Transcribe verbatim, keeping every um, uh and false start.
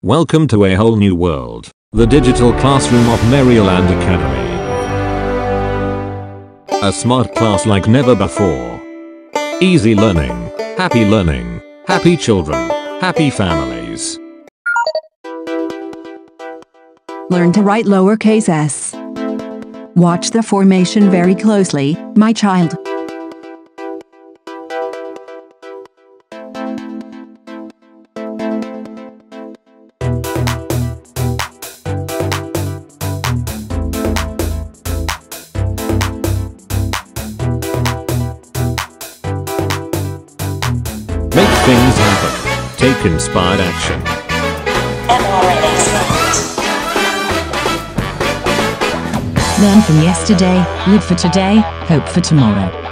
Welcome to a whole new world, the digital classroom of Merryland Academy. A smart class like never before. Easy learning, happy learning, happy children, happy families. Learn to write lowercase s. Watch the formation very closely, my child. Make things happen. Take inspired action. Learn from yesterday, live for today, hope for tomorrow.